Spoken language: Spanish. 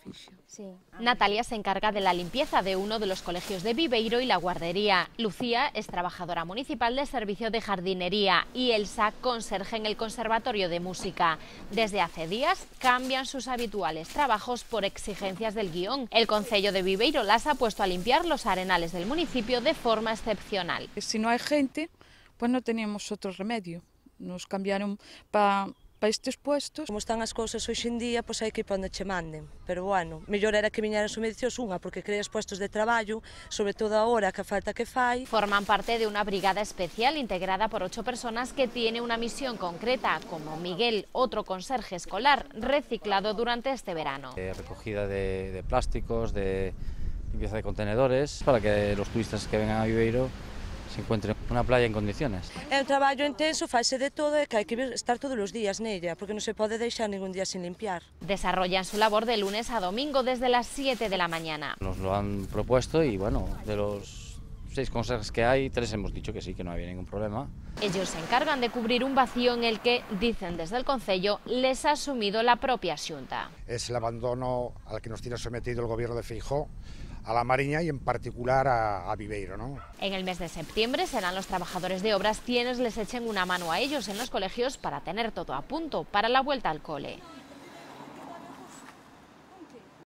Sí. Natalia se encarga de la limpieza de uno de los colegios de Viveiro y la guardería. Lucía es trabajadora municipal de servicio de jardinería y Elsa, conserje en el Conservatorio de Música. Desde hace días cambian sus habituales trabajos por exigencias del guión. El concello de Viveiro las ha puesto a limpiar los arenales del municipio de forma excepcional. Si no hay gente, pues no teníamos otro remedio. Nos cambiaron para estes puestos. Como están as cousas hoxe en día, pois hai que ir para onde che manden. Pero bueno, mellor era que viñeran subvencións unha, porque creas puestos de traballo, sobre todo agora que a falta que fai. Forman parte de una brigada especial integrada por 8 personas que tiene una misión concreta, como Miguel, otro conserje escolar, reciclado durante este verano. Recogida de plásticos, de limpieza de contenedores, para que los turistas que vengan a Viveiro se encuentren una playa en condiciones. É un traballo intenso, faise de todo e que hai que estar todos os días nella, porque non se pode deixar ningún día sin limpiar. Desarrollan su labor de lunes a domingo desde las 7 de la mañana. Nos lo han propuesto y bueno, de los 6 conserjes que hay, 3 hemos dicho que sí, que no había ningún problema. Ellos se encargan de cubrir un vacío en el que, dicen desde el concello, les ha asumido la propia Xunta. Es el abandono al que nos tiene sometido el gobierno de Feijóo a la Mariña y en particular a Viveiro, ¿no? En el mes de septiembre serán los trabajadores de obras quienes les echen una mano a ellos en los colegios para tener todo a punto para la vuelta al cole.